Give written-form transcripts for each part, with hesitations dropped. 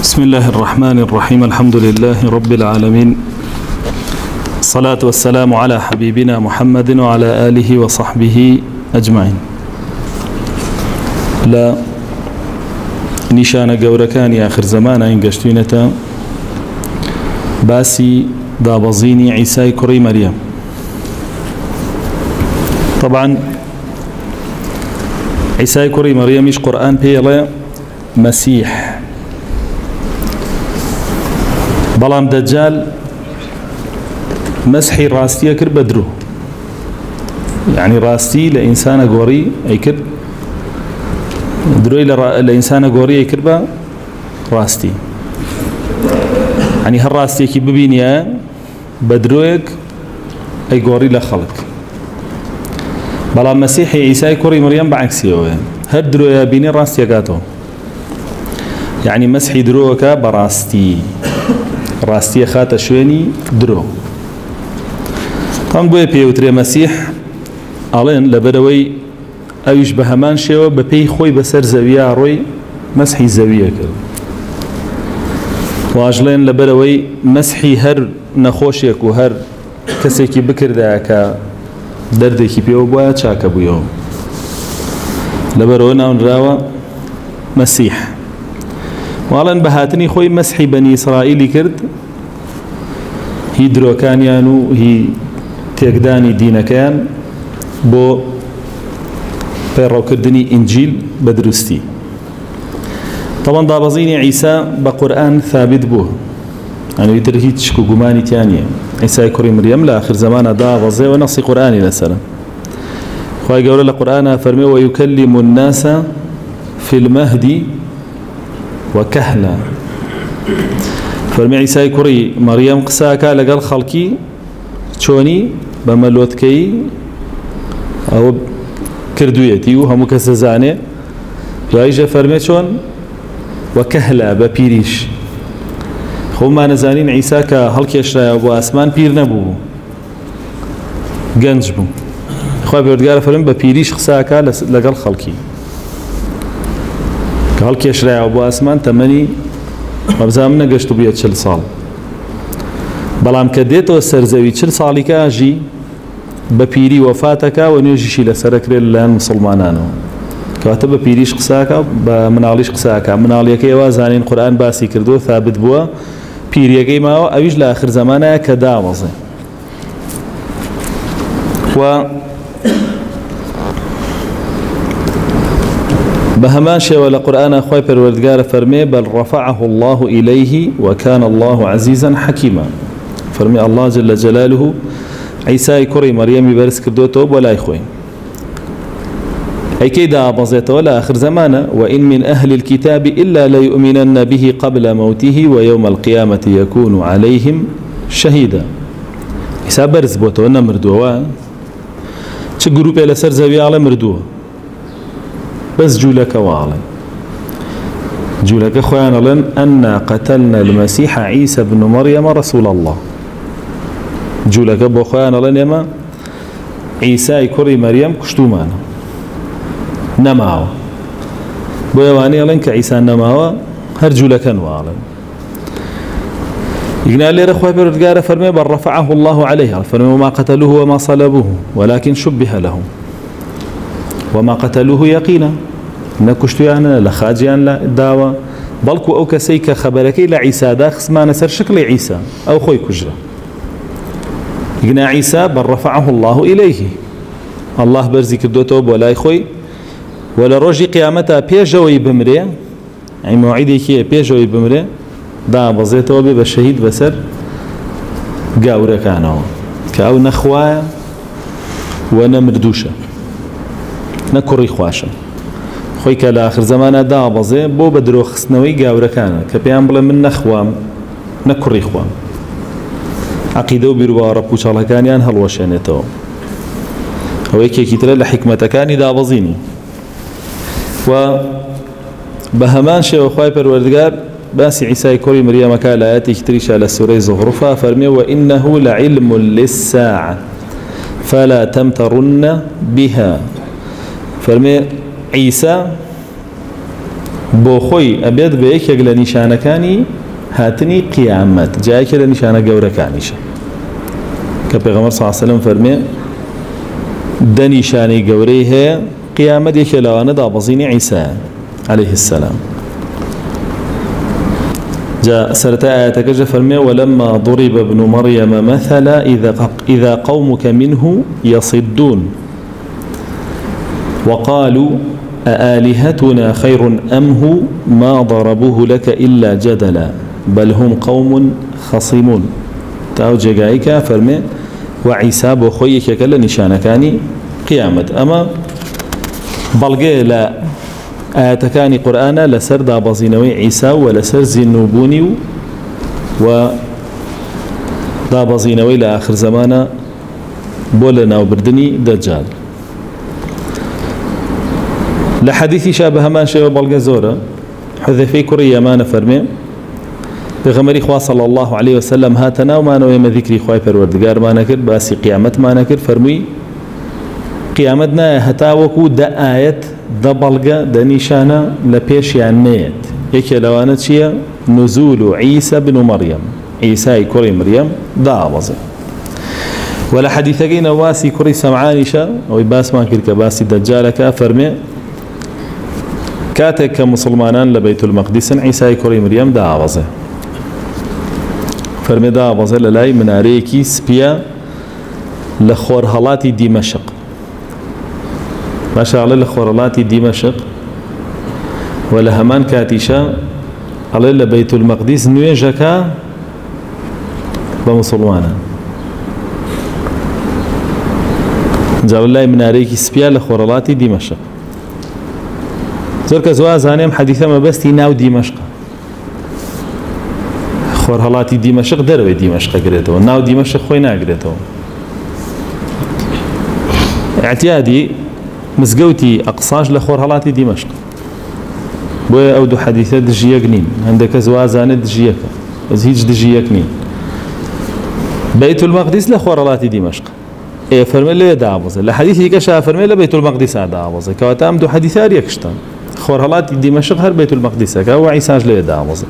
بسم الله الرحمن الرحيم. الحمد لله رب العالمين، الصلاة والسلام على حبيبنا محمد وعلى آله وصحبه أجمعين. لا نشان قوركان آخر زمان إن قشتينة باسي دابزيني عيسى كري مريم. طبعا عيسى كري مريم إيش قرآن بيلا مسيح، بلام دجال مسحي راستي أكر بدرو، يعني راستي لإنسان قوري أكر دروي لإنسان قوري أكر با راستي، يعني هالراستي كي ببينيا بدروك أي قوري لخلق. بلام مسيحي عيسى كوري مريم بعكسيه، هاد دروي بيني راستي قاتو، يعني مسحي دروك براستي، راستي خاطر شويني درو. طبعا بوي بيوتري مسيح ألين لبدوي أو يشبه همان شيء ببي خوي بسر زاوية روي مسحي زاوية كده، واجلين لبدوي مسحي هر نخوشيك وهر كسيكي بكر ذاك دردكي بيو بوا تشاك بيو لبرونا ونراوا مسيح. والان بهاتني خوي مسحي بني إسرائيل كرد، هي دروكانيانو هي تيقداني دينا كان بو بيرو كردني إنجيل بدرستي. طبعا دابزيني عيسى بقرآن ثابت بوه، يعني يدرهي تشكو قماني تانية عيسى كريم مريم لآخر زمان دابزي ونصي قرآني لسلام. خوي قول القرآن فرمي ويكلم الناس في المهدي وكهلا. فرمي عيسى كري مريم قساكا لقال خلقي شوني بملوتكي أو كردويتي وهم كسزاني رايجة فرمي شون وكهلا ببيريش. خو ما نزانين عيسى كهلك يشرا أبو أسمان بير نبو جنج بو. خوي بيردقار فرمي ببيريش قساكا لقال خلقي هالك يشرع أبو أسمان تمني مبزامنا قشتو بيت شل صال، بلام كديتو السرزوي شل صالي كاجي ببيري وفاتك ونيجيشي لسرك للان مسلمانانو كاتب ببيريش قساكا بمناليش قساكا مناليك يوازانين قرآن باسي كردو ثابت بوا بيريكي ماو أويج لآخر زمانا كدامزي. و بهمان شيء ولا قرآن أخوي بالوردقار فرمي بل رفعه الله إليه وكان الله عزيزا حكيما. فرمي الله جل جلاله عيسى كري مريم يبرس كردوتو ولا يخوي أي كيدا بزيت ولا آخر زمانه وإن من أهل الكتاب إلا ليؤمنن به قبل موته ويوم القيامة يكون عليهم شهيدا. عيسى برز بوتو نمردوا تشجروب إلى سر زاوية على مردوه بس جولك وعلا جولك خويانا لن أن قتلنا المسيح عيسى بن مريم رسول الله. جولك بو خويانا لن يما عيسى كري مريم كشتو مانا نماو بو يواني لن كعيسى نماو هر جولك وعلا يقنا لي رخوة بردقار فرمي بل رفعه الله عليه فرمي وما قتلوه وما صلبوه ولكن شبه لهم وما قتلوه يقينا نكشتو يعني لخاجيان لا داوا بلكو أو كسيك خبركي لعيسى داخس ما نسر شكل عيسى أو خوي كجرة. يقنا عيسى بل رفعه الله إليه، الله برزي كدوتوب ولا خوي ولا روجي قيامتها بيجوي بمري، يعني موعدي كي بيجوي بمري دا بزيتو بشهيد بسر قاورة كانوا كأو نخوايا ونمردوشة نكوري خواشة خوي كلا آخر زمان دابزي بو بدرو خسنوي قاورة كان كبيان بلا من نخوام نكوري خوام عقيدة وبيروا ربو شالها كان يان هالوشانيتو هو كي كتير لحكمة كان دابزيني. و بهمان شيء وخواي بالوردقار باسي عيسى كوري مريم كان آياتي كتريش على سورة زخرفة فرمي وإنه لعلم للساعة فلا تمترن بها. فرمي عيسى بۆ خۆی ئەبێت بە یەکێک لە نیشانەکانی هاتنی قیامەت جایەکێ لە نیشانە گەورەکانیشە کە پێغەمبەر صلی الله علیه و سلم فەرمێ دە نیشانەی گەورەی هەیە قیامەت یەکێ لەوانە دابەزینی عیسا عليه السلام. جاء سرت آياتك فرمي ولما ضرب ابن مريم مثلا إذا قومك منه يصدون وقالوا أآلهتنا خير أم هو ما ضربوه لك إلا جدلا بل هم قوم خصمون. تاو جايك فرمي وعيسى بخويك كلا نشانكاني قيامة أما بلغي لا آياتكاني قرآن لسر دابزينوي عيسى ولسر زنوبوني و دابزينوي لآخر زمانه بولنا وبردني دجال. لحديث شابه ما شيء بلغ زورة حذيفة كرية ما نفرمي بغمري خوا صلى الله عليه وسلم هاتنا وما نويم ذكري خواي پروردگار ما نكر باسي قيامت ما نكر فرمي قيامتنا هتاوكو دا آيات دا بلغ دا نشانة لبيش يعنيت يكي لوانت شيء نزول عيسى بن مريم عيسى كري مريم دا عوضي. ولا حديثكين واسي كري سمعانشا ويباس ما كرك باسي دجالك فرمي كاتك كمسلمانان لبيت المقدس عيسى كري مريم دا عوضي فرمي دا عوضي للاي من أريكي سبيا لخور هلاتي دمشق ما شاء الله لخورلاتي دمشق ولا همان كاتيشا على لبيت المقدس نويجكا بمسلمانا جاب الله من أريكي سبيا لخورلاتي دمشق زرك زوازانيم حديثا ما بستي ناو دمشق خورهلاتي دمشق دروي دمشق قريتو ناو دمشق خوينا قريتو اعتيادي مزقوتي أقصاش لخورهلاتي دمشق بوي أودو حديثة دجيك نين عندك زوازانة دجيك زهيج دجيك نين بيت المقدس لخورهلاتي دمشق إيه فرمي لي دعوزة لحديثي كشا فرمي لبيت المقدس دعوزة كواتام دو حديثار يكشتان خورهلاتي دمشق هر بيت المقدس كوا عيساج لي دعوزة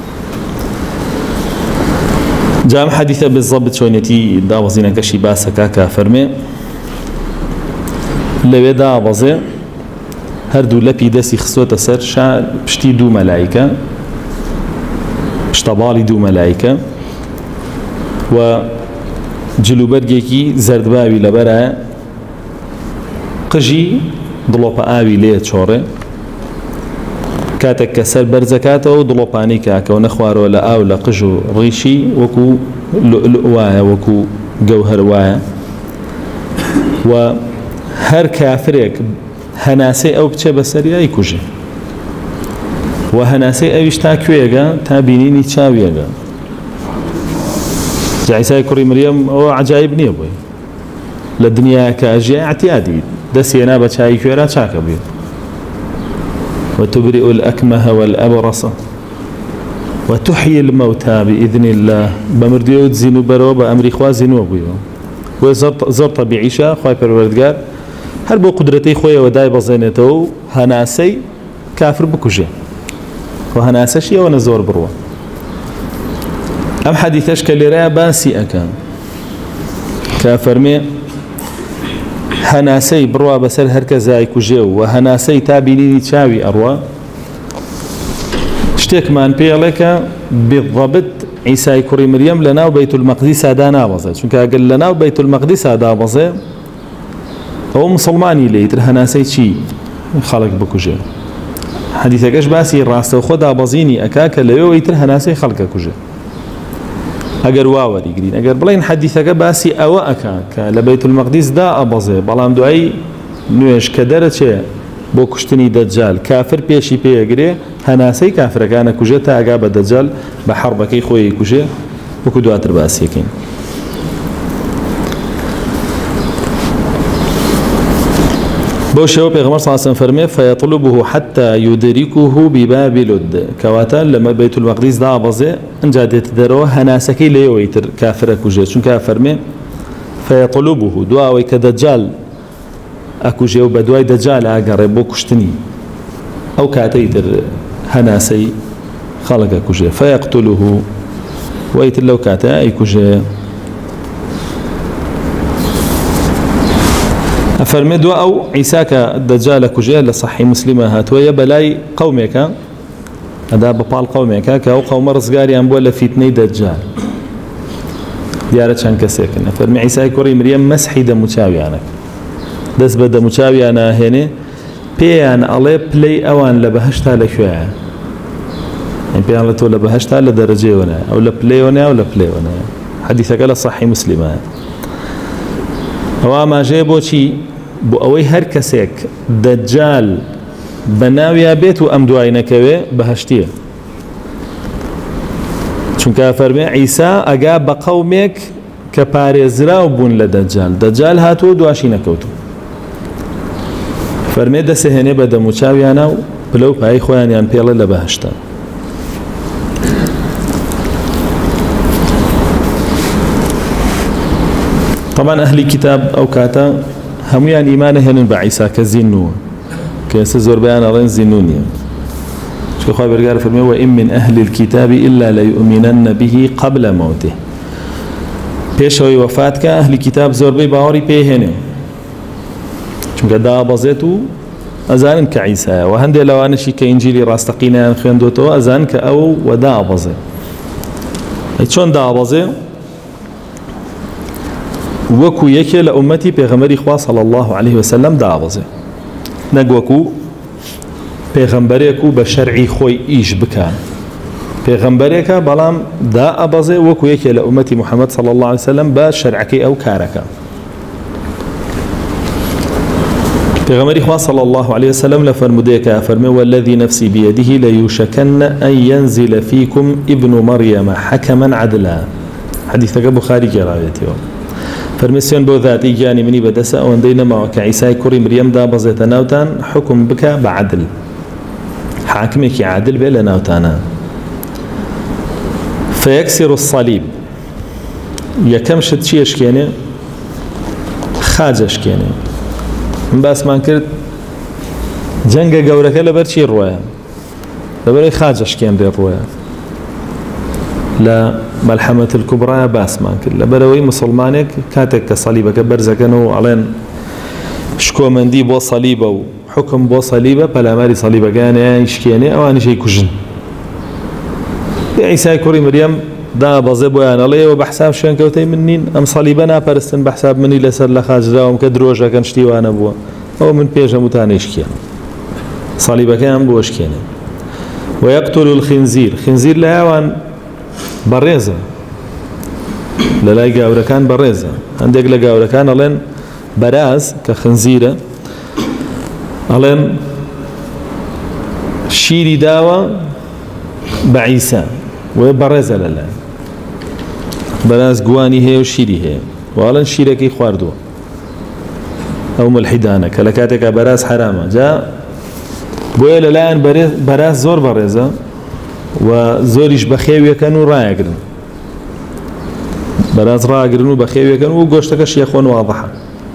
جام حديثة بالضبط شونيتي دعوزينا كشي باسكا كافرمي لوي دعوزة هردو لبي دسي خصوة سر شا بشتي دو ملايكة بشتبالي دو ملايكة و جلوبرگێکی زەردباوی لەبەرە قژی دڵۆپە ئاوی لێ چۆڕێ کاتێک کە سەر بەرزەکاتەوە و دڵۆپانی کاکەوە نەخوارەوە لە ئاو لە قژ و ڕیشی وەکو وایە وەکو گەوهەر وایە و هەر کافرێک هەناسەی ئەو بچێ بەسەریای کوژێ و هەناسەی ئەویش تا کوێگە تا بینینی چاویەگە. عيسى كري مريم هو عجائب نيبوي للدنيا كأجياء اعتيادي دسينا بشاي كيرا شاكبي وتبرئ الأكمه والأبرص وتحيي الموتى بإذن الله بمرديو زينو برو بأمر إخوة زينو بيو وزرت بعيشة خواهي پروردگار هل بو قدرتي خويا وداي بزينتو هناسي كافر بكوجي وهناسشي ونزور بروا أم حديثش كاللي باسي أكا كافرمي هناسي بروا بسر هركزاي كوجيو وهناسي تابيني تشاوي أروا اشتك من بيغلك بالضبط عيسى كري مريم لنا وبيت المقدس دانا بزي شو قال لنا وبيت المقدس دا بزي هو مسلماني ليتر هناسي شي خلق بكوجيو حديثك اش باسي راس وخدا بزيني أكاك ليو يتر هناسي خلق كوجيو اگر واوري گرين اگر بلين حديثك باسي او اكاك لبيت المقدس دا ابزي بلام دعي نويش كدرچه بو كشتني دجال كافر بيشي بيغري هناسي كافر كان كوجتا اغاب دجال بحربكي خوي كوجه وكدواتر باسي كين بوشو بيغمر صلى الله عليه وسلم فرمي فيطلبه حتى يدركه بباب لد كواتا لما بيت المقدس دا بزي انجادت درو هناسكي ليويتر كافر كوجي شون كافرمي فيطلبه دواوي كدجال اكوجي وبدواي دجال اقرب بو كشتني او كاتيتر هناسي خلق كجي فيقتله ويتر لو كاتا أي كجي أفرمدوا أو عيساك الدجال كجي لصحي مسلمة هاتوية بلاي قومك هذا ببال قومك كأو قوم رزقاري أنبولا فتني دجال دیارە چەند کەسێکن فەرمی عیسای کوڕی مریەم مەسحی دەموچاویانە دەست بە دەموچاویانە هێنێ پێیان ئەڵێ پلەی ئەوان لە بەهەشتا لەکوێیە پێیان لە تۆ لە بەهەشتا لە دەرەجێوەنە ئەو لە پلەیوەنە و لە پلەیوەنە حەدیثەکە لە صحیح مسلمە ئەوە ئاماژەیە بۆچی بۆ ئەوەی هەر کەسێک دەجال بە ناویا بێت و ئەم دوای نەکەوێ بەهەشتیە چونکە فەرمێ عیسا ئەگا بە قەومێک کە پارێزراو بوون لە دەجال هاتووە دواشی نەکەوتو فەرمێ دەسەهێنێ بە دەموچاویانە و پلە و پای خۆیانیان پێڵێ لە بەهەشتا طبعا ئەهلی کتاب ئەو کاتە هەمویان ئیمانە هێنن بە عیسا کە زینووە کە ئێستا زۆربەیان ئەڵێن زینوو نییە شكو برجار فرمي وإن من أهل الكتاب إلا ليؤمنن به قبل موته بيشوي وفاتك أهل الكتاب زوربي باوري بيهنه چونك دا بزيتو أزان كعيسى وهندي لو أنا شي كإنجيلي راستقينا خيندوتو أزان كأو ودا بزي شون دا بزي وكو يكي لأمتي بيغمري خوا صلى الله عليه وسلم دا بزي نقوكو پێغەمبەرێک و بە شەرعی خۆی ئیش بکە پێغەمبەرێکە بەڵام دا ئەبەزێ وەکو یەکێ لە ئومەتی محەممەد صلی الله عليه وسلم بە شەرعەکەی ئەو کارەکە پێغەمبەری خوا صلی الله عليه وسلم لە فەرمودەیەکە فەرمێ والذي نفسي بيده ليوشكن أن ينزل فيكم ابن مريم حكما عدلا حديثەکە بخاری گێڕاوێتەوە فەرمێ سوێن بۆ ذاتی گیانی منی بەدەسە ئەوەندەی نەماوە کە عیسای کوڕی مریەم دا بەزێتە ناوتان حکم بکە بە عەدل حاكمك عادل بلا ناوتانا فيكسر الصليب يكم شد شي اشكيني خاج اشكيني بس ما كرت جنگ قورك لبر شي روايه لبر خاج اشكين دي روايه لا ملحمه الكبرى باس ما كل لبروي مسلمانك كاتك صليبك برزكنو علين شكو مندي بو صليبه حكم بو صليبه بلا ماري صليبه كان يشكيني او اني شي كوجن عيسى كوري مريم دا بزبو انا لي وبحساب شان كوتي منين ام صليبنا برستن بحساب مني لسر لخاجرا وم كدروجا كنشتي وانا بو او من بيجا متاني يشكي صليبه كان بو شكيني ويقتل الخنزير خنزير لاوان بريزه لا يقاور كان بريزه عندك لقاور كان لين براز كخنزيره ألين شيري داوى بعيسى وبرز لله براز قواني هي وشيري هي وألين شيركي خواردو أو ملحدانة كلكاتك براز حرامة جاء بويل الآن براز زور برزة وزوريش بخيوية كانوا رايقرن براز رايقرن وبخيوية كانوا وقوشتكش يخون واضحة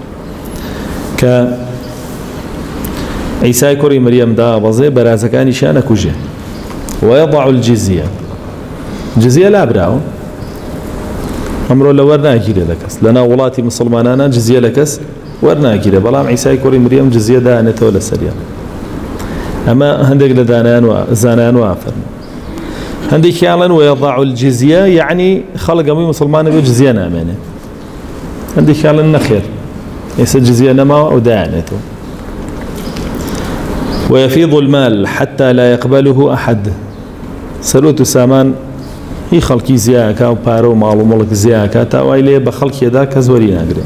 عيسى كوري مريم دا بزي برازكاني شانا كوجه ويضع الجزية جزية لا براو أمره لو ورنا كيري لكس لنا ولاتي مسلمانانا جزية لكس ورنا كيري بلام عيسى كوري مريم جزية دانته ولا سريع أما هندق لدانان وزانان وافر هندي كيالن ويضع الجزية يعني خلق أمي مسلمان بجزية نامنه هندي كيالن نخير يس جزية نما ودانته ويفيض المال حتى لا يقبله أحد سلوت سامان هي خلقي زياكا وبارو مالو ملك زياكا تاويلي بخلق يداك زوري ناقري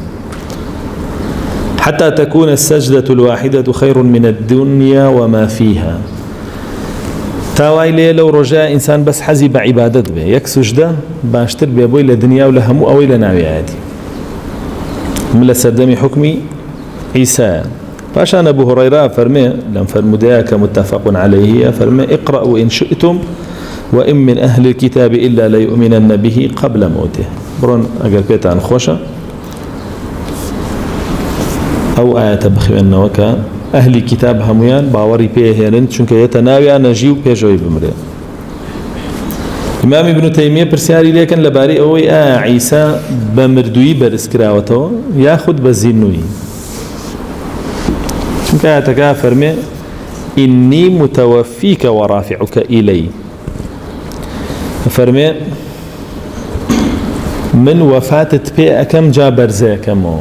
حتى تكون السجدة الواحدة خير من الدنيا وما فيها تاويلي لو رجاء إنسان بس حزي بعبادت به يك سجدة باشتر بيبوي لدنيا ولهمو أو إلى ناوياتي من سردمي حكمي عيسى فعشان أبو هريرة فرمي لم فرمدياك متفق عليه فرمي اقرأوا إن شئتم وإن من أهل الكتاب إلا ليؤمنن به قبل موته برون أقل بيت عن خوشة أو آية بخي أنه أهل كتاب هميان باوري بيه هنن چونك يتناوي نجيو بيجوي بمرين. إمام ابن تيمية برسياري لكن لباري أوي عيسى بمردوي برسكراوته ياخد بزينوي چونك آياتك فرمي إني متوفيك ورافعك إلي فرمي من وفاتت بي أكم جابر زي كمو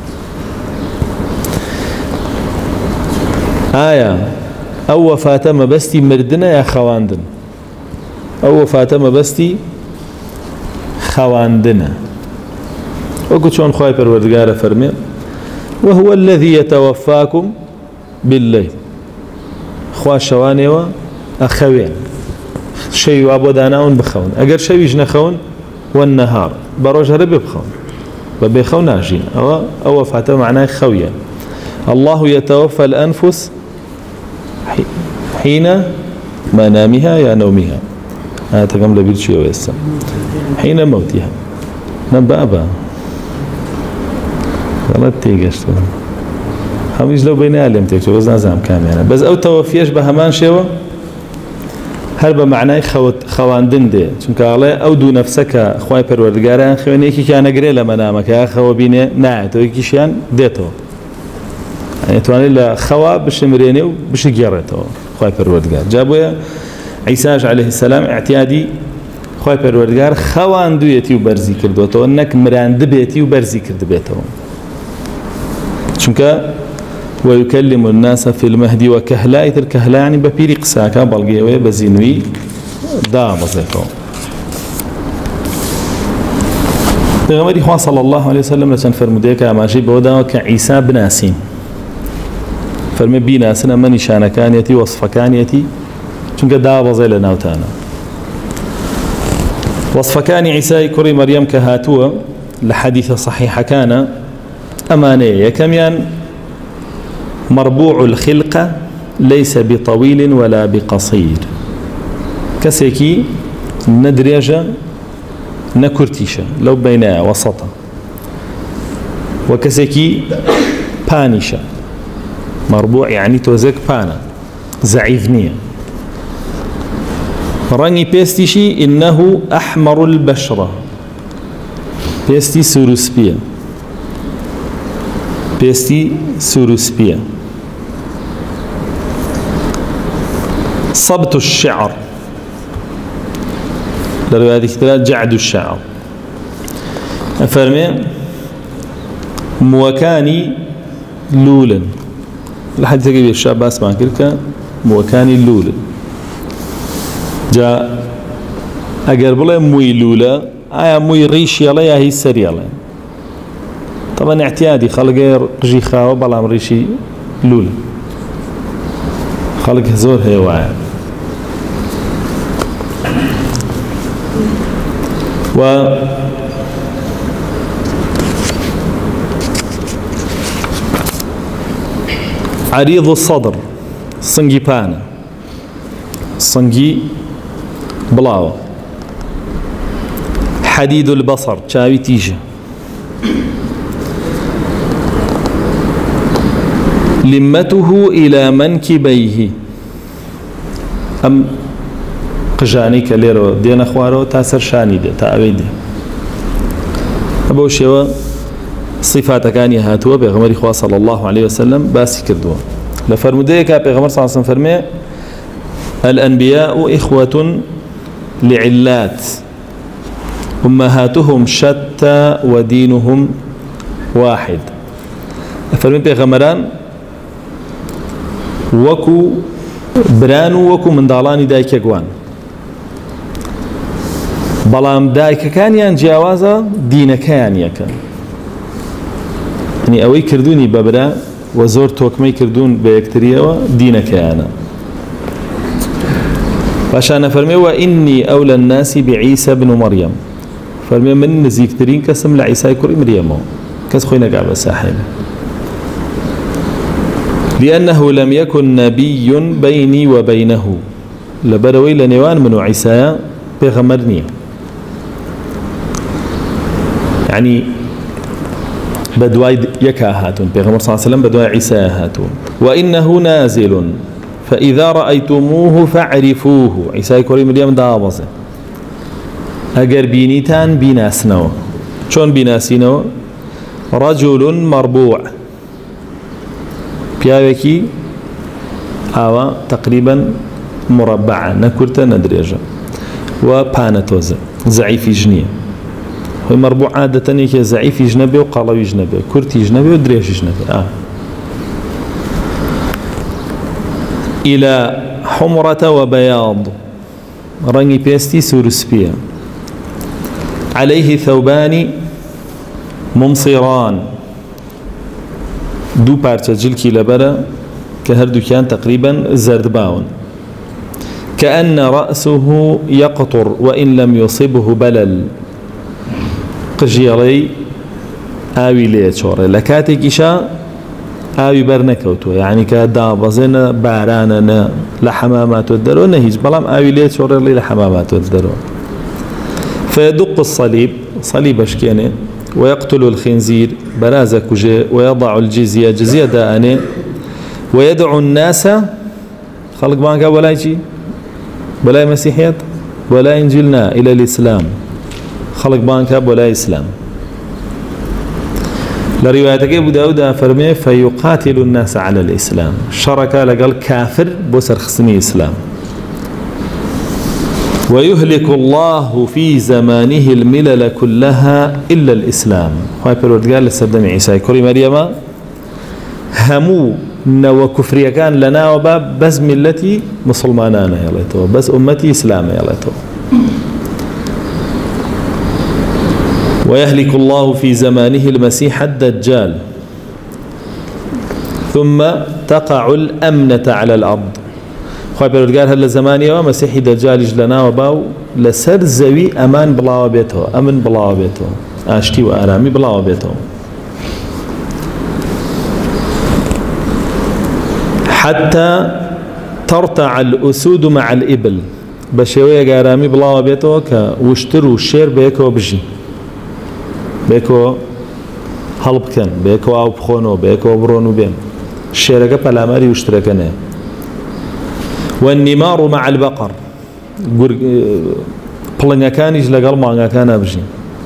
آية أو وفاة ما بستي مردنا يا خواندن أو وفاة ما بستي خواندنا وقلت شون خواهي پروردگار فرمي وهو الذي يتوفاكم بالليل خوا شواني و أخوين شيء وابو داناون بخون أقر شيء يجنخون والنهار بروج هربي بخون ببيخون ناجين أو وفاة معناه خويا الله يتوفى الأنفس حين منامها يا نومها هذا تقام لبيت شيء ويسا حين موتها نبابا غلط تيجشت هم يجلو بين عالم تكتب بس نازم كاميرا بس أو توفيش بهمان شيء هرب معناه خواندن ده چونك الله أو دو نفسك خواي پروردگاران خواني كي كان غير لما نامك يا خو بينه نا تو كيشان ديتو يعني تواني لا خوا بشمريني وبش جيرته خواي پروردگار جابوا عيسى عليه السلام اعتيادي خواي پروردگار خواندو يتي وبرزي كردوتو انك مراند بيتي وبرزي كرد بيتو چونك ويكلم الناس في المهدي وكهلا يتر كهلا يعني ببيري قساكا بلغيوي بزينوي دا بزيكو پیغمبر خواه صلى الله عليه وسلم لسان فرموديك اماجي بودا كعيسى بناسين فرمي بناسنا من نشانكانيتي وصفكانيتي چونك دا بزي لناوتانا وصفكاني عيسى كري مريم كهاتوه لحديث صحيح كان أمانية كميان مربوع الخلقة ليس بطويل ولا بقصير كسيكي ندريجة نكرتيشة لو بينها وسطا وكسيكي بانيشة مربوع يعني توزك بانا زعيفنية راني بيستيشي إنه أحمر البشرة بيستي سوروسبيا بيستي سوروسبيا صبت الشعر لرواية كتاب جعد الشعر أفرمي موكاني لولا لحد تقريبا الشعب أسمع كلك موكاني لولا جاء أقرب له موي لولا آية موي ريش يلا يا هي سري يلا طبعا اعتيادي خلق رجي خاوة بلام ريشي لولا خلق هزور هي واعي و عريض الصدر صنجي بانا صنجي بلاوة حديد البصر شاوي تيجة لمته إلى منكبيه أم قجاني كليرو دين أخوارو تاسر شاني دي تأويد أبو شيوة صفات كان يهاتوا بيغمر إخوة صلى الله عليه وسلم باسي كردوا لفرموديك بيغمر صلى الله عليه وسلم فرمي الأنبياء إخوة لعلات أمهاتهم شتى ودينهم واحد فرمي بيغمران وكو برانو وكو من دالاني دايك يقوان بلام دايك كان يان جاوازا دين كان يكن يعني اوي كردوني ببرا وزور توكمي كردون بيكتريا دين كان فعشان فرمي وإني أولى الناس بعيسى بن مريم فرمي من نزيكترين كسم لعيسى كريم مريم كس خوينا قاعد ساحل لأنه لم يكن نبي بيني وبينه لبروي لنيوان من عيسى بغمرني يعني بدواي يكا هاتون بيغمر صلى الله عليه وسلم بدواي عيسى هاتون وإنه نازل فإذا رأيتموه فاعرفوه عيسى كوري مريم دابزه أجر بينيتان بيناسنو شون بيناسينو رجل مربوع بياوكي أو تقريبا مربعا نكرت ندرجة وبانتوزة ضعيف جنيه هو مربوع عادة يكي ضعيف جنبه وقلوي جنبه كرتي جنبه ودريج جنبه إلى حمرة وبياض رنگي بيستي سورسبيا عليه ثوبان ممصران دو بارچه جلكي لبرا كهردو كان تقريبا زردباون كأن رأسه يقطر وإن لم يصبه بلل قجيري آوي ليتشور لكاتك إشاء آوي برنكوتو يعني كدابزنا باراننا لحمامات الدرو نهيج بلام آوي ليتشور لي لحمامات الدرو فيدق الصليب صليب اشكينه ويقتل الخنزير برازك ويضع الجزية جزية دائنه ويدعو الناس خلق بانك ولا يجي ولا مسيحيات ولا إنجيلنا إلى الإسلام خلق بانك ولا إسلام لروايتك أبو داود فرمي فيقاتل الناس على الإسلام شركة لقال كافر بسر خصمي إسلام ويهلك الله في زمانه الملل كلها إلا الإسلام هاي بالوردقال للسدام عيسى كوري مريم همو نو كفرية كان لنا وباب بس ملتي مسلمانانا يليتو بس أمتي إسلام يليتو ويهلك الله في زمانه المسيح الدجال ثم تقع الأمنة على الأرض خواه بيرودگار هل زماني ومسيحي دجال جلنا وباو لسر زوي أمان بلاو بيتو أمن بلاو بيتو آشتي وآرامي بلاو بيتو حتى ترتع الأسود مع الإبل بشوية قارامي بلاو بيتو كوشترو الشير بيكو بجي بيكو هلب كان بيكو أو بخونو بيكو برونو بين الشيركة بلاماري وشتركنه والنمار مع البقر بلنغا كان يجي لقل مانغا كان أبجي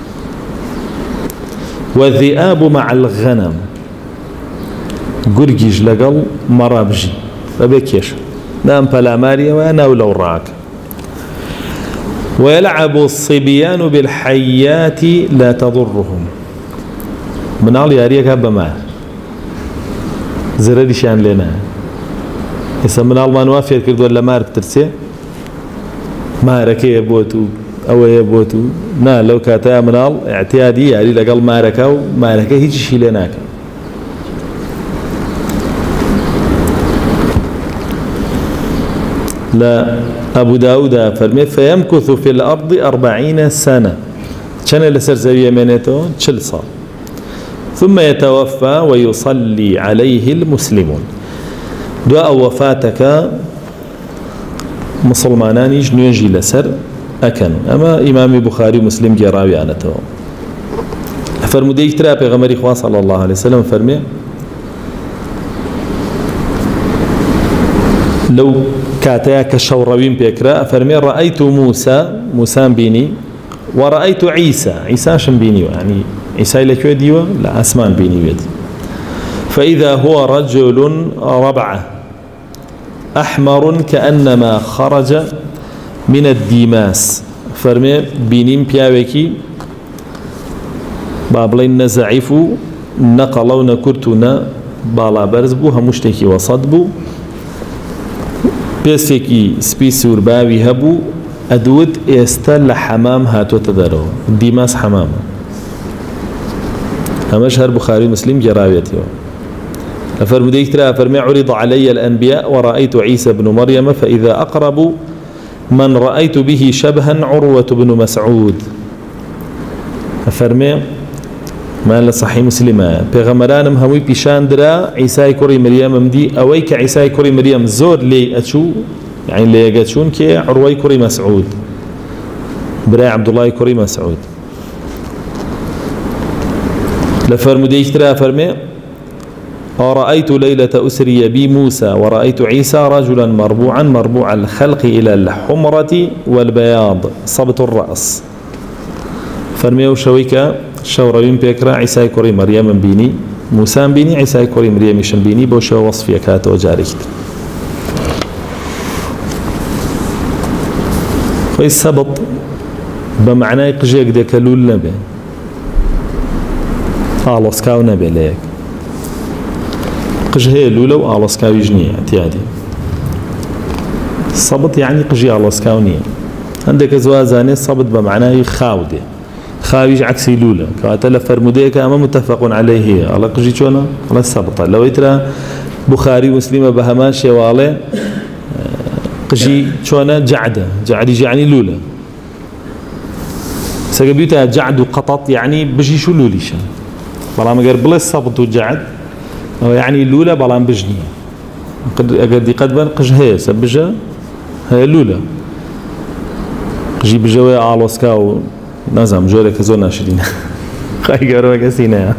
والذئاب مع الغنم قرقيج لقل مرابجي فبكيش نام بلاماري وانا ولو راك ويلعب الصبيان بالحيات لا تضرهم منال ياريك هبا معه زردي شان لنا إذا منال ما نوافر كردو ولا مارك ترسي مارك يبوتو أو يبوتو نا لو كاتا منال اعتيادي يعني لقل ماركا وماركا هيجي شي لناك لا أبو داود فرمي فيمكث في الأرض 40 سنة كان لسر زاوية منيتو تشلصا ثم يتوفى ويصلي عليه المسلمون دعاء وفاتك مسلمانان يجي لسر أكن أما إمام بخاري ومسلم جراوي أنا تو فرمودي ترى بيغمري خوا صلى الله عليه وسلم فرمي لو كاتيا كشوروين بيكرا فرمي رأيت موسى بيني ورأيت عيسى شنبيني يعني عيسى لك ديوة لا أسمان بيني ودي فإذا هو رجل ربعة أحمر كأنما خرج من الديماس فرمي بينيم بياوكي بابلين نزعفو نقلو نكرتنا بالا برزبو همشتكي وصدبو بيسكي سبيسور باوي هبو أدود يستل حمام هاتو تدارو ديماس حمام همشهر بخاري مسلم جراويتي فرموديك ترى فرمي عرض علي الأنبياء ورأيت عيسى بن مريم فإذا أقرب من رأيت به شبها عروة بن مسعود فرمي ما لصحيح مسلمة بيغمرانم هموي بيشان درا عيسى كوري مريم مدي أويك عيسى كوري مريم زور لي أتشو يعني لي يقاتشون كي عروة كوري مسعود برا عبد الله كوري مسعود لفرمودي اشترى فرمي ورأيت ليلة أسري بي موسى ورأيت عيسى رجلا مربوع الخلق إلى الحمرة والبياض صبت الرأس فرمي وشويك شورين بيكرا عيسى كوري مريم بيني موسى بيني عيسى كوري مريم بيني بوشو وصفية كاتو جاريك خوي السبط بمعنى قجيك ديكالول نبي آلوسكاو نبي ليك قجه لولو آلوسكاو يجني اعتيادي الصبط يعني قجي آلوسكاو نية عندك زوازاني الصبط بمعنى خاودي خاويج عكسي لولا كاتل فرموديك أما متفق عليه على قجي شونا على السبط لو يترى بخاري مسلمة بهمان شوالي قجي شونا جعدة يعني لولا سقبيتها جعد وقطط يعني بجي شو لوليشا بلا ما قرب الصبط وجعد أو يعني لولا بلا ما بجني قد قدبا قج هي سبجة هي لولا قجي بجوي آلوسكاو نازم جورك زور ناشرين خاي قروا كسينا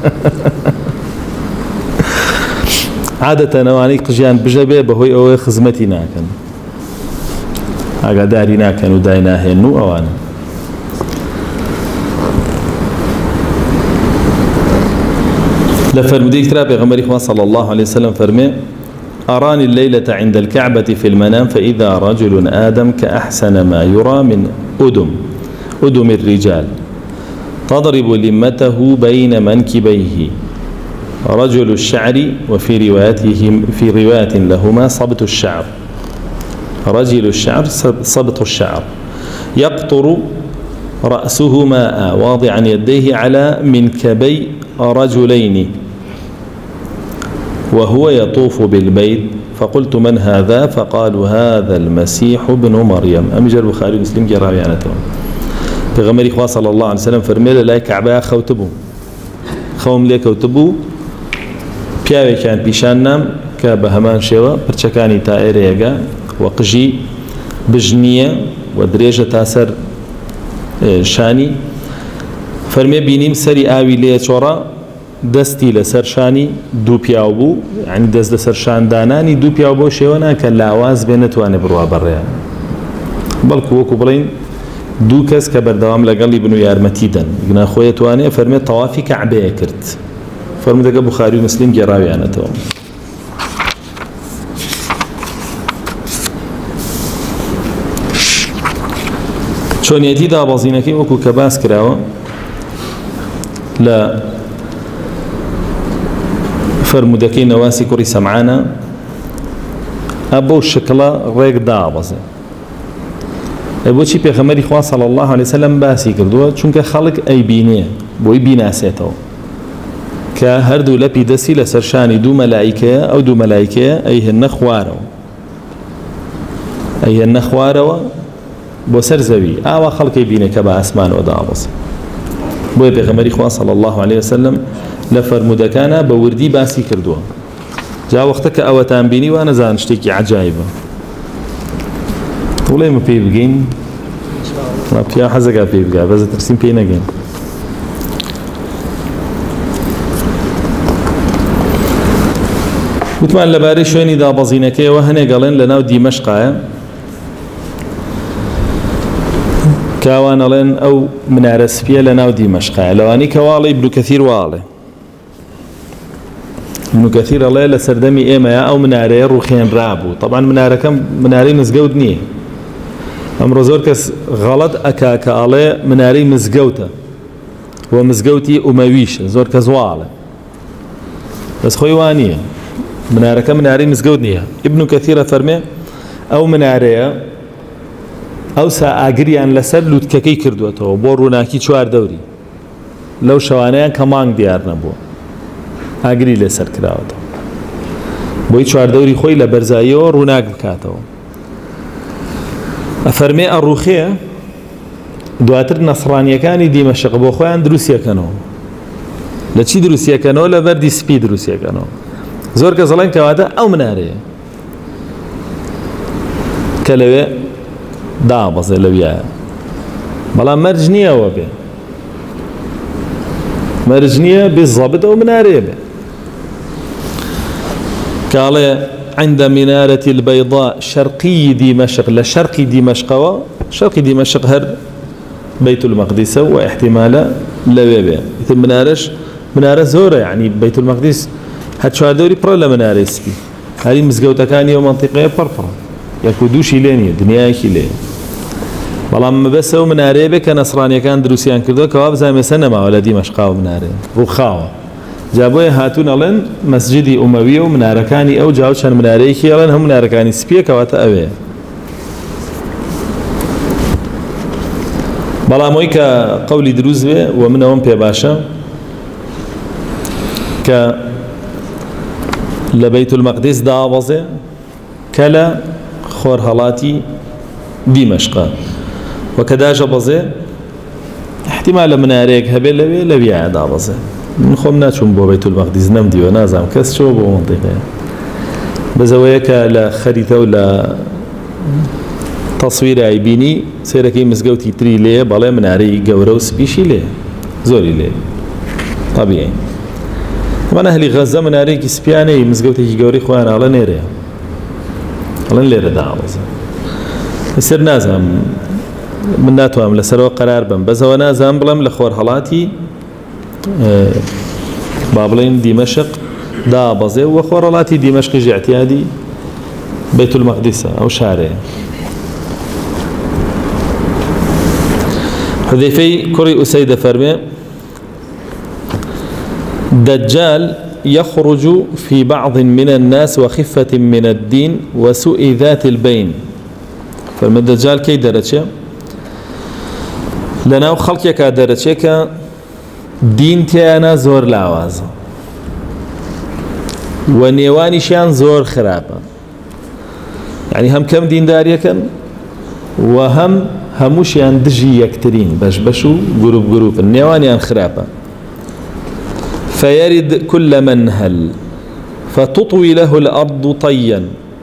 عادة نواني قجيان بجبه بهوي أو خزمتي ناكن أقداري ناكن وداينا هنو أوانا لفرموديك ترى بيغمبر صلى الله عليه وسلم فرمي أراني الليلة عند الكعبة في المنام فإذا رجل آدم كأحسن ما يرى من أدم الرجال تضرب لمته بين منكبيه رجل الشعر وفي رواية لهما صبت الشعر رجل الشعر صبت الشعر يقطر رأسه ماء واضعا يديه على منكبي رجلين وهو يطوف بالبيت فقلت من هذا فقالوا هذا المسيح ابن مريم أمجر البخاري ومسلم جراوي أنا توم بغمر إخوة صلى الله عليه وسلم فرمي لا كعباء خوتبو خوم لي كوتبو بياوي كان بيشان نام كبهمان شوا برشكاني تائريغا وقجي بجنية ودريجة تاسر شاني فرمي بينيم سري آوي لي چورا دستي لسر شاني دو بياو بو يعني دست لسر شان داناني دو بياو بو شوانا كان لاواز بينتواني بروا بريا بلكو وكو بلين دو كس كبردوام لقلي بنو يارمتيدن قنا خويا تواني فرمي طوافي كعبه كرت فرمي دقا بخاري ومسلم جراوي انا توم چون يتي دا بازينكي وكو كباس كراوه لا فرمودكي نواسي كوري سمعانا ابو الشكلا ريق دا بازي بۆچی پێغەمبەری خوا صلی الله علیه وسلم باسی کردووە چونکە خەڵک ئەی بینێ بۆی بیناسێتەوە کە هەردوو لەپی دەستی لەسەر شانی دوو مەلایکەیە ئەو دوو مەلایکەیە ئەیهێنە خوارەوە بۆ سەر زەوی ئاوا خەڵکی بینێ کە بە ئاسمانەوە دابەزێ بۆیە پێغەمبەری خوا صلی الله علیه وسلم لە فەرمودەکانە بە وردی باسی کردووە جا وەختە کە ئەوەتان بینی وا نەزان شتێکی عەجایبە وڵێ مە پێی بگەین پیا حەزەکا پێی بگا بەزە ترسیم پێی نەگەین وتمان لەبارەی شوێنی دابەزینەکەیەوە هەنێک گەڵێن لە ناو دیمەشقایە کاوان ئەڵێن ئەو منارە سپیە لە ناو دیمەشقایە لەوانی کە واڵی ابن کەثیر واڵێ ابن کەثیر ئەڵێ لە سەردەمی ئێمەیە ئەو منارەیە ڕوخێنرابوو طبعا منارەکەم منارەی مزگەوت نییە ئەمڕۆ زۆر کەس غەڵەت ئەکا کە ئەڵێ منارەی مزگەوتە و مزگەوتی ئومەویشە زۆر کەس واڵێ بەس خۆی وانییە منارەکە منارەی مزگەوت نییە ابن کەثیرە فەرمێ ئەو منارەیە ئەوسا ئاگریان لەسەر لووتکەکەی کردوێتەوە بۆ ڕووناکی چوار دەوری لەو شەوانەیان کە مانگ دیار نەبووە ئاگری لەسەر کراوەتەوە بۆی چوار دەوری خۆی لە بەرزاییەوە ڕووناک بکاتەوە ئەفەرمێ ئەڕوخەیە دواتر نەسڕانیەکانی دیمەشق بۆ خۆیان دروستیەکەنەوە لە چی دروستیەکەنەوە لە بەردی سپی دروستیەکەنەوە زۆر کەس دەڵێن کەواتە ئەو منارەیە کە لەوێ دابەزێ لەویایە بەڵام مەرج نییەوە بێ مرجنية بالضبط أو منارة قال عند منارة البيضاء شرقي دمشق لشرق دمشق شرق دمشق هر بيت المقدس واحتمال لبيبه ثم منارة زورة يعني بيت المقدس هتشوار دوري برا لمنارة سبي هذه مزقوطة كانية ومنطقية برفرة يكودوشي ليني دنياكي لين بەڵام بەسە و منارێ بێ کە نەسڕانیەکان دروستیان کردو کەوا بزانێ مەسە نەماوە لە دیمەشق و منارێ ڕووخاوە جا بۆیە هاتوون ئەڵێن مەسجدی ئومەویە و منارەکانی ئەو جا و چەند منارەیەکی ئەڵێن هەموو منارەکانی سپیە کەواتە ئەوەیە بەڵام ئەوەی کە قەولی دروست بێ و من ئەوەم پێ باشە کە لە بەیت المەقدس دابەزێ کە لە خۆرهەڵاتی دمشق وكداجة بزي احتمال مناريك هبه لبي عدا بزي من خوم ناتشون بو بيت المقدس نمدي ونازم كس شو بو منطقة بزويك لا خريطة ولا تصوير عيبيني سيركي مسقوتي تري ليه بلا مناري قوروس بيشي ليه زوري ليه طبيعي طبعا اهلي غزة مناريك سبياني مسقوتي قوري خوان على نيري على نيري دا بزي يصير نازم من ناتوام لسروا قرار بم بزوا نازم بلم لخور هلاتي بابلين دمشق دا بزي وخور هلاتي دمشق اعتيادي بيت المقدس أو شارع حذيفي كري أسيد فرمي دجال يخرج في بعض من الناس وخفة من الدين وسوء ذات البين فالمدجال كي درجة لناو خلقك درجة كا دين تيانا زور لاواز ونيواني شان زور خرابة يعني هم كم دين داريكن وهم هموش يان دجي يكترين بشو جروب النيواني خرابة فيرد كل منهل فتطوي له الأرض طيا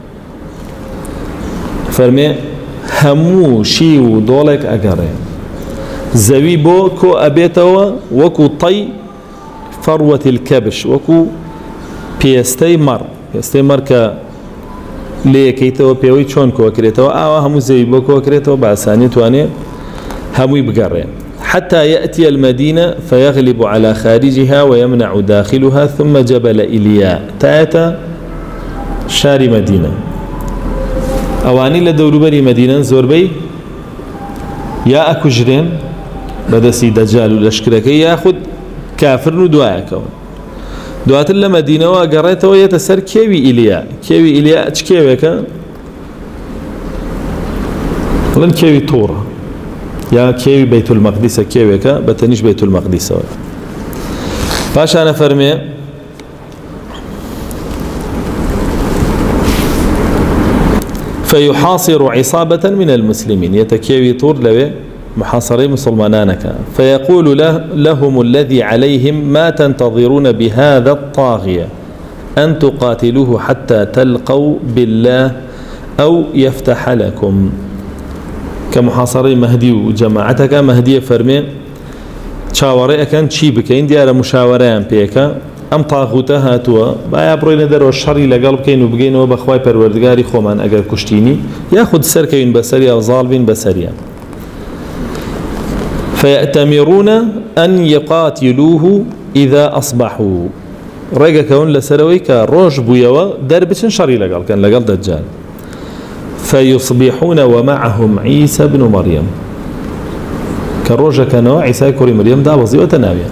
فرمي همو شيو دولك أقرين زوي بو كو أبيتوا وكو طي فروة الكبش وكو بيستي مر كا ليكيتوا بيوي چون كو أكريتوا همو زوي بو كو أكريتوا بأساني تواني همو يبقرين حتى يأتي المدينة فيغلب على خارجها ويمنع داخلها ثم جبل إلياء تاتا شاري مدينة اواني لدوروبري مدينة زوربي يا اكو جرين بدسي دجال ولشكركي ياخد كافر ودوايا كون دوات لمدينة وقريته ويتسر كيوي إلياء اش كيويكا لن كيوي طورة يا كيوي بيت المقدس كيويكا بتنيش بيت المقدس فاش انا فرمي فيحاصر عصابة من المسلمين يتكيوي طور لوي محاصرين مسلمانانك فيقول لهم الذي عليهم ما تنتظرون بهذا الطاغية أن تقاتلوه حتى تلقوا بالله أو يفتح لكم كمحاصرين مهدي وجماعتك مهدي فرمي شاوري كان شي بكين ديار مشاورين بيكا ام طاغوته هاتوا بايا بروين در الشر لقلب كين وبقين وبخواي پروردگاري خومن اگر كشتيني ياخذ سركين بسريا وظالمين بسريا فيأتمرون أن يقاتلوه إذا أصبحوا رجع كون لسروي كروج بيوا دربتن شري لقال كان لقال دجال فيصبحون ومعهم عيسى بن مريم كروج كانوا عيسى كوري مريم دا وزي وتناوية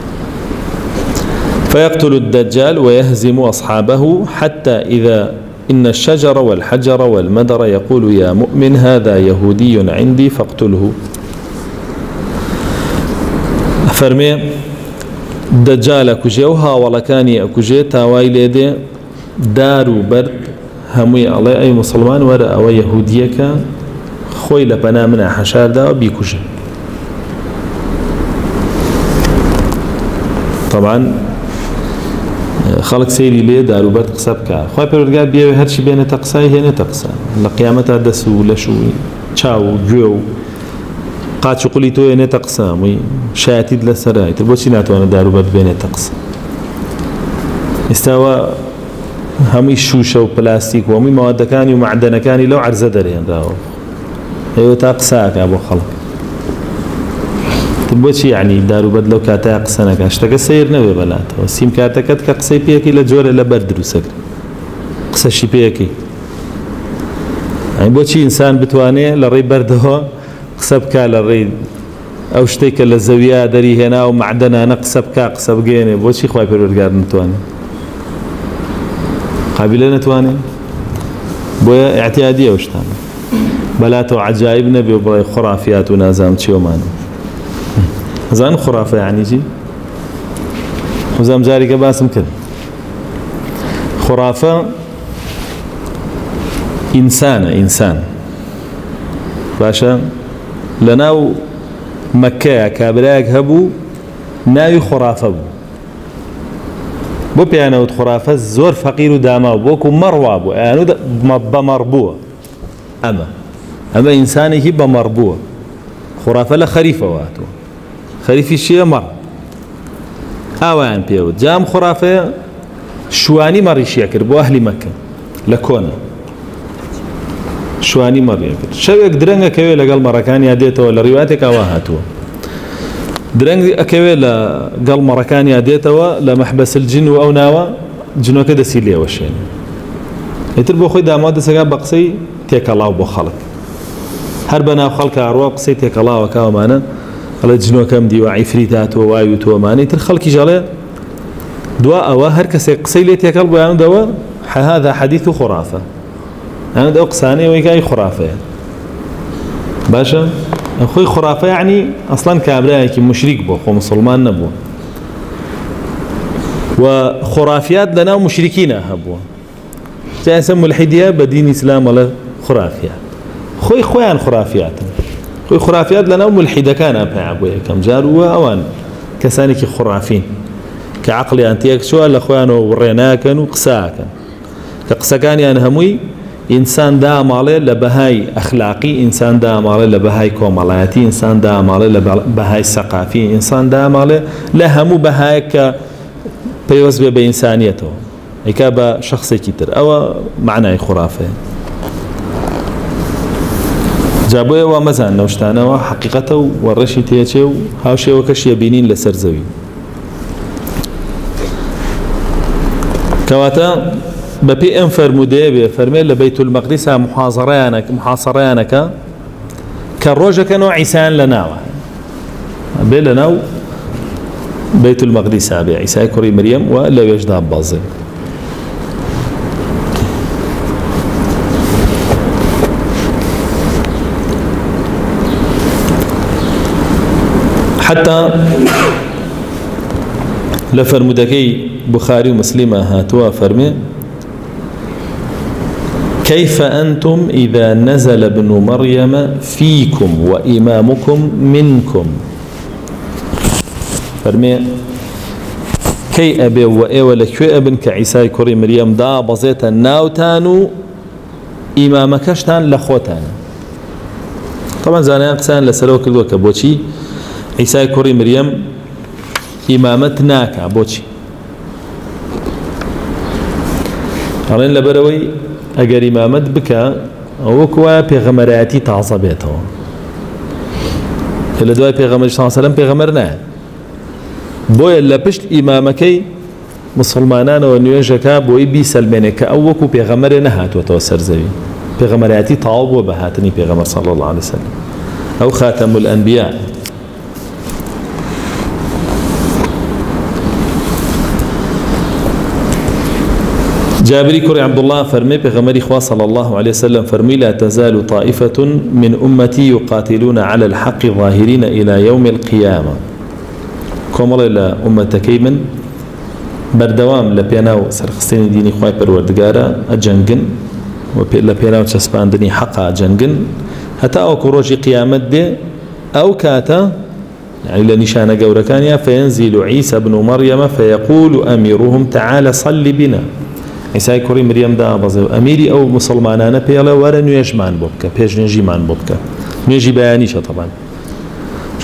فيقتل الدجال ويهزم أصحابه حتى إذا إن الشجر والحجر والمدر يقول يا مؤمن هذا يهودي عندي فاقتله فرمي دجال أكجيوها ولا كان أكجي تاوي ليدي دار برد همي الله أي مسلمان ورا أو يهوديك خوي لبنا من حشار دا بيكجي طبعا خلق سيري ليه دارو برد قسبك خوي بيرودگار بيوي هرشي بين تقساي هنا تقسا لقيامتها دسو لشوي تشاو جو قاچ قولی تۆ ێنێتە قسەمووی شایەتیت لەسەرایتر بۆچی ناتوانێت داروبەت بێنێتە قسە ئێستاوە هەمووی شوشە و پلاستیک و هەمووی ماوەدەکانی و معدەنەکانی لەو عەرزە دەرهێنراوە ئێوە تا قساکە بۆ خەڵک بۆچی یعنی داروبەت لەو کاتەیە قسە نەکات شتەکە سیر نەبێ بەلاتەوە سیم کارتەکەت کە قسەی پێەکەی لە جۆرە لەبەر دروستەکرێت قسەشی پێەکەی بۆچی ئینسان بتوانێت لە ڕێی بەردەوە قسە بکە لە ڕێی ئەو شتێک کە لە زەویە دەری هێنا و معدەنانە قسە بکە قسە بگەێنێ بۆچی خوای پەروەردگار نتوانێت قابلە نتوانێت بۆیە ئاعتیادی ئەو شتانە بەلاتەوە عەجایب نەبێ و بڵێ خوڕافیات و نازام چیۆمانە زان خرافة يعني جي وزام جاري كباسم كده خرافة إنسان باشا لناو مكة كابراك هبو ناوي خرافة بو بيانا ود خرافة زور فقير داماو بوكو مرواب يعني بمربوة أما إنساني هي بمربوة خرافة لخريفة واتو خريفي شيء مر اوان بيو جام خرافه شواني مر يشكر بو اهل مكه لكون شواني مر يكر شوك درنگ كوي لقال مركان ياديته ولا روايتك واهاتو درنگ كوي لقال مركان ياديته لمحبس الجن او ناوا جنو كده سيلي وشين يتر بو خوي دامود سغا بقسي تيك الله بو خلق هربنا خلق اروا قسي تيك الله وكاو معنا على جنو كم دي وعفريتات ووايوت وماني ترخلك جاله دواء أو هركس قصيلة يكلب يعني دواء هذا حديث خرافة أنا دواء قصاني ويكاي خرافة باشا أخوي خرافة يعني أصلا كابرايك مشرك بو خو مسلمان نبو وخرافيات لنا مشركين هبو جاء يسموا الحدية بدين إسلام ولا خرافيات خويان خرافيات خوي خرافيات لنا ملحدة كان أبناء أبويا كم جاروا أوان كسانك خرافين كعقلي أنتيك سؤال أخوانه وريناكن وقساكن كقساكن يعني هموي إنسان دا ماله لبهاي أخلاقي إنسان دا ماله لبهاي كمالاتي إنسان دا ماله لبهاي ثقافي إنسان دا ماله لهمو بهاي ك بيوز بإنسانيته إكابة شخصي كتير أو معناه خرافة جابوه ومزان نوشتانه وحقيقته ورشي تيچه هاوشي وكش يبينين لسر زوي كواتا ببي ام فرموده بفرمي لبيت المقدس محاصريانك كالروجة كانوا عيسان لناوه بلناو بيت المقدس عيسى كوري مريم ولا يجداب بازي حتى لفرمودكي بخاري ومسلم هاتوا فرمي كيف أنتم إذا نزل ابن مريم فيكم وإمامكم منكم فرمي كي أبي وإيوة لكي أبن كعيسى كوري مريم دا بزيتا ناوتانو إمامكشتان لخوتان طبعا زانيان قسان لسلوك الوكا بوشي عيسى كوري مريم إمامتناك بوشي علين لبروي أجر إمامت بك وكوا بيغمراتي تعصبيته إلا دواء بيغمر صلى الله عليه وسلم بيغمرنا بوي اللي بشت إمامكي مسلمانان ونيوجكا بوي بي سلمانك أو وكو بيغمر نهات وتوسر زوي بيغمراتي طاوب وبهاتني بيغمر صلى الله عليه وسلم أو خاتم الأنبياء جابري كوري عبد الله فرمي بغمر إخوة صلى الله عليه وسلم فرمي لا تزال طائفة من أمتي يقاتلون على الحق ظاهرين إلى يوم القيامة كومر إلى أمتكي من بردوام لبيناو سرخستين ديني خواي پروردگارا أجنگن ولبيناو تسبان دني حقا أجنگن حتى أو كروج قيامت دي أو كاتا يعني لنشان قوركانيا فينزل عيسى بن مريم فيقول أميرهم تعالى صل بنا عيسى كوري مريم دا بزي أميري أو مسلمانانا بيلا ورا نيجمان بوبكا بيج نيجي مان بوبكا نيجي بيانيشة طبعا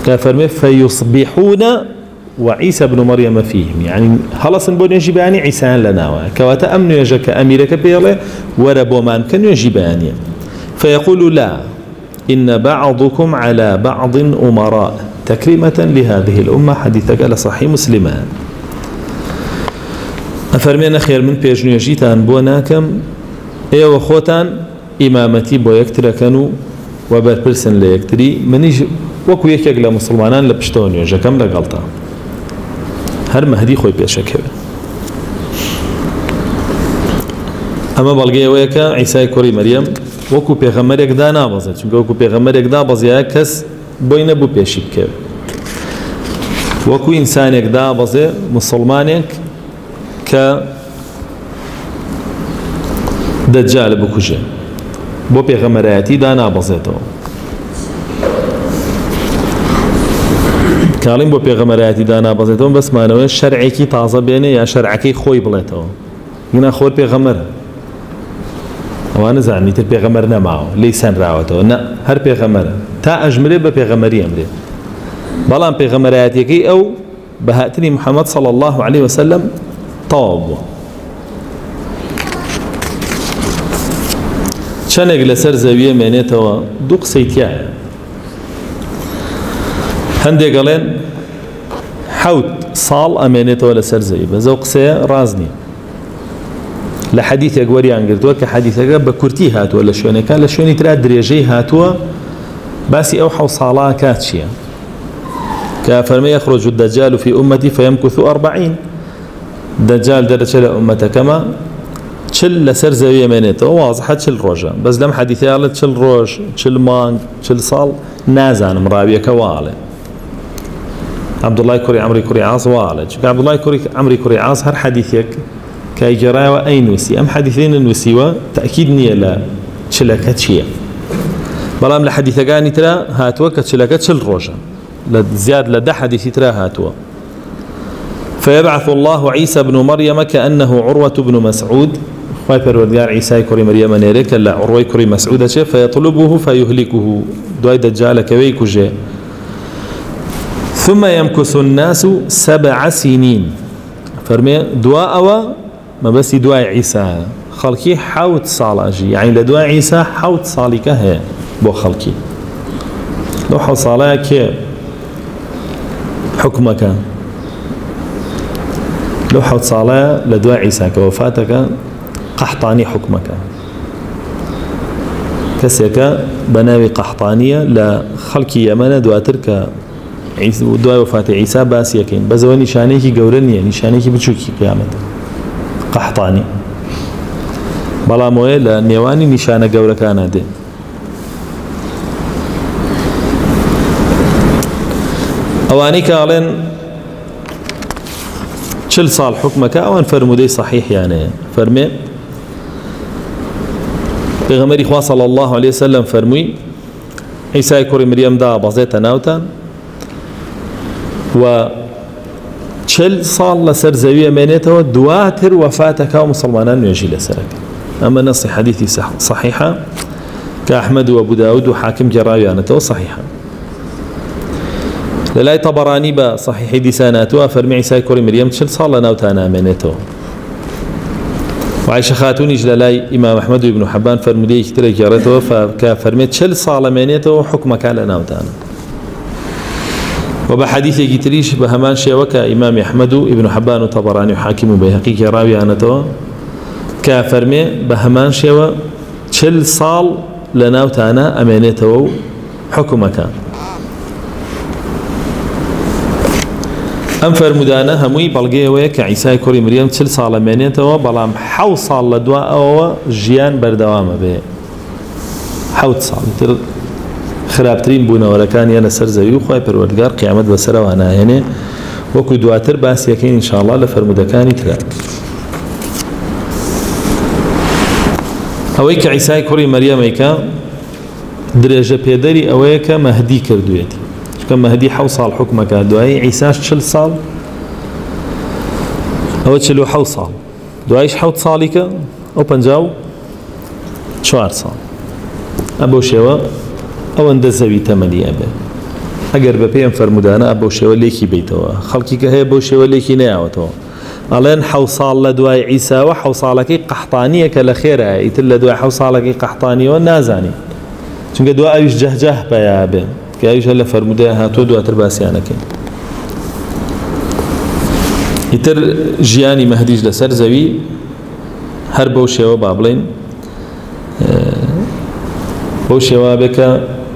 كفرمي فيصبحون وعيسى بن مريم فيهم، يعني خلص نبون يجيباني عيسى لنا كواتا أمن يجك أميرك بيله وربو من كان يجيباني. فيقول لا، إن بعضكم على بعض أمراء تكريمة لهذه الأمة. حديثك على صحيح مسلمان. أفرمينا خير من بيجنو يجيتان بوناكم إيه وخوتان إمامتي بو يكتركنو وبربرسن ليكتري منيش وكو يكيك لمسلمانان لبشتون يجاكم لقلتا هر مهدي خوي بيشكه. أما بلغي ويكا عيسى كوري مريم وكو پیغمبرك دا نابزه، چونکه وكو پیغمبرك دا بزيه کس بوی نبو پیشی بکه. وكو إنسانك دا بزيه مسلمانك ك دجال بكوجه بو پیغمبراتي دا نابزيتو كالين بو پیغمبراتي دا نابزيتو بس معنوه شرعيكي تازه بينه يا شرعكي خوي بليتو ينا خور پیغمبر وانا زعني تر پیغمبر نماو ليسان راوتو نا هر پیغمبر تا اجمري با پیغمبري امري بلان پیغمبراتي او بهاتني محمد صلى الله عليه وسلم طاب چنێک لەسەر زەویە مێنێتەوە دوو قسەی تایە. هەندێک گەڵێن 7 ساڵ ئەمێنێتەوە لەسەر زەوی، بەس ئەو قسەیە ڕاز نییە. لە حەدیثێک وەریان گرتووە کە حەدیثەکە بە کورتی هاتووە لە شوێنەکە، لە شوێنی ترا درێژەی هاتووە باسی ئەو 7 ساڵە کات چییە کە فەرمێ يخرج الدجال في أمتي فيمكث 40 دجال دەرەچێت لە ئومەتەکەمە چل لسر زاوية مينيته واضحة چل روجا، بس لم حديثي على چل روج چل مانگ چل صال نازان مرابية كواله. عبد الله كوري عمري كوري عاص واله، عبد الله كوري عمري كوري عاص هر حديثك كاي جراي وأين وسي أم حديثين الوسيوة تأكيد نية لا چلكت شيء. بلام لحديث كاني ترى هاتوا كچلكت چل روجا لزياد لده حديثي ترى هاتوا. فيبعث الله عيسى بن مريم كأنه عروة بن مسعود. خواهي پروردگار عيسى كوري مريم نيرك لا عروة كوري مسعود فيطلبه فيهلكه دواي دجال كويكو جي. ثم يمكث الناس 7 سنين. فرمي دواء ما بس دواء عيسى خلقي 7 صالاجي، يعني لدواء عيسى 7 صالك هي بو خلقي لو 7 صالك حكمك لو 7 صالة لدواء عيسى كوفاتك قحطاني حكمك كسيك بناوي قحطانية لخلق يمن دواترك دواء وفاة عيسى باس يكين بزوان نشانيكي قورنية نشانيكي بتشوكي قيامت قحطاني بلا موية لنيواني نشانة قوركانا دي. اواني كالين 40 صال حكمك اوان فرمودي صحيح يعني فرمي پیغمبر اخوان صلى الله عليه وسلم فرمي عيسى كوري مريم دا بازيتا ناوتا و 40 صال لسر زوية مينيته دواتر وفاتك ومسلمانان يجي لسرك. اما نص حديثي صحيحة كأحمد وابو داود وحاكم جرايانته صحيحة. للاي طبراني با صحيح ديساناته فرمي عيسى كوري مريم 40 صال ناوتانا مينيته. وعائشة خاتوني جلالاي إمام أحمد بن حبان فرمودي يكتري جارته فكفرميت 40 صال مينيته حكمك على ناوتانا. وبحديث يكتريش بهمان شيوك إمام أحمد بن حبان وطبراني وحاكم وبيهقي كراوي عنته كفرمي بهمان شيو 40 صال لناوتانا أمينيته حكمك. ام فرمودانه هموي بلغي ويك عيسى كوري مريم 40 صال مينيته بلام 7 صال لدواء او جيان بردوامه به 7 صال خرابترين بونا ولا كان يانا سر زيو خوي پروردگار قيامت بسره وانا هنا وكو دواتر باس يكين ان شاء الله لفرمودكاني ترى اويك عيسى كوري مريم ايكا درجه بيدري اويك مهدي كردويتي كما هدي 7 صال حكمك دواي عيسى 40 صال او 7 صال دواي 7 صالك او بنجاو 4 صال ابو شوا او اندزوي تملي ابي ئەگەر بە پێم فەرمودانە بەو شێوە لێکی بیتەوە خەڵکی کە هەیە بەو شێوە لێکی نەیاوەتەوە ئەڵێن 7 ساڵ لە دوای عیساوە 7 ساڵەکەی قەحتانیە کە لە خێرە ئیتر لە دوای 7 ساڵەکەی قەحتانیەوە نازانی چونکە دوای ئەویش جەهجەه پێیا بێ کە ئەویش لە فەرمودەیە هاتووە دواتر باسییانەکەین ئیتر ژیانی مەهدیش لەسەر زەوی هەر بەو شێوە با بڵێن بەو شێوە بێکە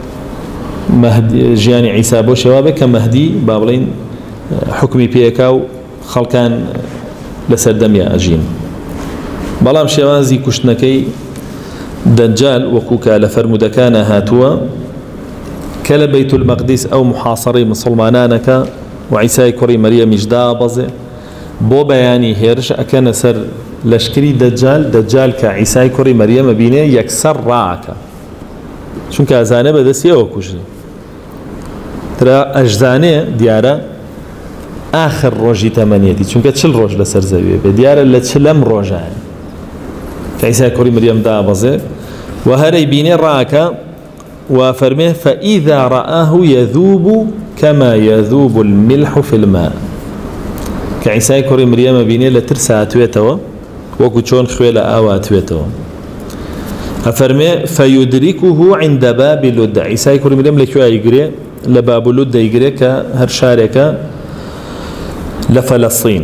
ژیانی عیسا بۆ شێوە بێ کە مەهدی با بڵێن حکمی پێەکا و خەڵکان لەسەر دەمیا ئەژین بەڵام شێوازی کوشتنەکەی دەجال وەکوکە لە فەرمودەکانە هاتووە کە لە بەیت المەقدیس ئەو محاصەڕەی مسلمانانەکە و عیسای کوڕی مەریەمیش دابەزێ بۆ بەیانی هێرش ئەکەنە سەر لەشکری دەجال کە عیسای کوڕی مەریەمە بینێ یەکسەر ڕاکە چونکە ئەزانە بەدەستیەوە کوژن ترا ئەژزانێ دیارە آخر ڕۆژی تەمەنیەتی چونکە 40 ڕۆژ لەسەر زەویە بێ دیارە لە 40 ڕۆژان کە عیسای کوڕی مەریەم دابەزێ و هەرەی بینێ ڕاکە و فەرمێ فإذا رآه يذوب كما يذوب الملح في الماء کە عیسای کوڕی مەریەمە بینێ لە ترسا هاتوێتەوە وەکو چۆن خوێ لە ئاو هاتوێتەوە ئەفەرمێ فيدركه عند باب لد عیسای کوڕی مەریەم لەکوێ ئەیگرێ لە باب لد دەیگرێ کە هەر شارێکە لە فەلەستین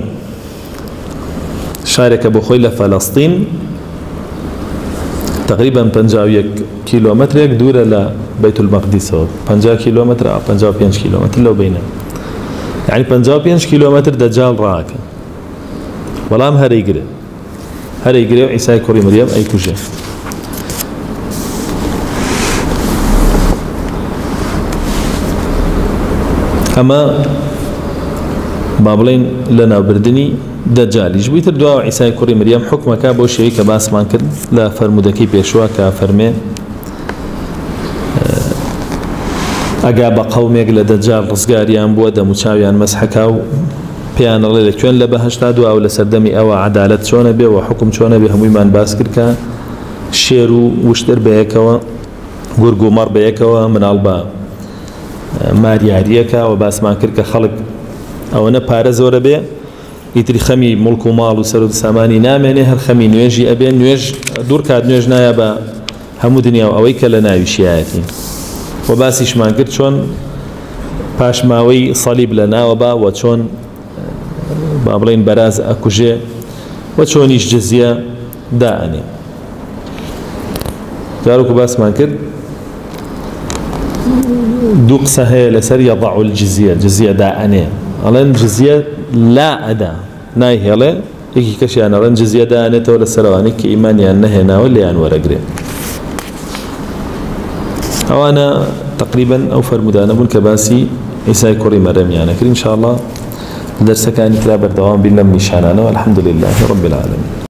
شارێکە بۆ خۆی لە فەلەستین تقریبا 51 کیلۆمەترێک دوورە لە بەیت المەقدیسەوە 50 کیلۆمەتر 55 کیلۆمەتر لەو بینە یعنی 55 کیلۆمەتر دەجال ڕاکە بەڵام هەرەیگرێ و عیسای کوڕی مەریەم ئەیکوژێ ئەمە با بڵێن لە ناوبردنی دەجالیش بوویتر دواوە عیسای کوڕی مەریەم حکمەکە بۆ شێوەی کە باسمان کرد لە فەرمودەکەی پێشوە کە فەرمێ ئەگا بە قەومێک لە دەجال ڕزگاریان بووە دەموچاویان مەسحەکا و پێیانەڵێ لەکوێن لە بەهەشتا دواوە لە سەردەمی ئەوە عەدالەت چۆنە بێ و حکم چۆنە بێ هەموویمان باس کرد کە شێر و وشتر بەیەکەوە گورگ و مەڕ بەیەکەوە مناڵ بە ماریاریەکە و باسمان کرد کە خەڵک ئەوەنە پارە زۆرە بێ ئیتری خەمی مڵک و ماڵ و سەر و سامانی نامێنێ هەر خەمی نوێژی ئەبێ نوێژ دوور کات نوێژ نایە بە هەموو دنیا و ئەوەی کە لە ناوی شیعەتی و باسیشمان کرد چۆن پاشماوەی سەلیب لە ناوە با و چۆن با بڵێن بەراز ئەکوژێ و چۆنیش جزیە دائەنێ جارێکو باسمان کرد دوو قسە هەیە لەسەر یەضع الجزیە دائەنێ ئەڵێن جزیە لا ئەدا نایهێڵێ یەکی کەشیان ئەڵێن جزیە دائەنێتەوە لە سەرەوانەی کە ئیمانیان نەهێناوە لێیان وەرەگرێ ئەوانە تقریبا ئەو فەرمودانە بوون کە باسی عیسای کوڕی مەریەمیانە کرد ئینشاءالله دەرسەکانی ترا بەردەوام بین لەم نیشانانەوە الحەمدولله رب العالمین